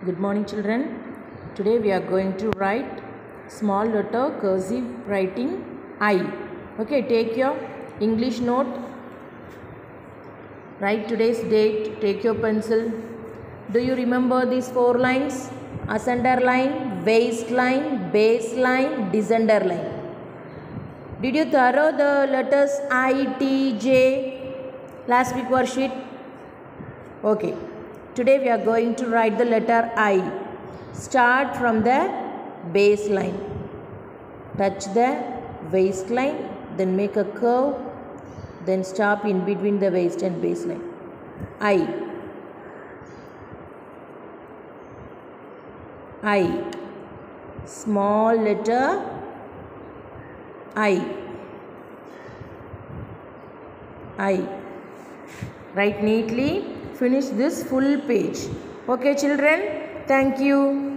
Good morning, children. Today we are going to write small letter cursive writing I. Okay, take your English note. Write today's date. Take your pencil. Do you remember these 4 lines? Ascender line, waistline, baseline, descender line. Did you thorough the letters I, T, J last week worksheet? Okay. Today we are going to write the letter I. Start from the baseline. Touch the waistline, then make a curve, then stop in between the waist and baseline. I. Small letter I. Write neatly. Finish this full page. Okay, children. Thank you.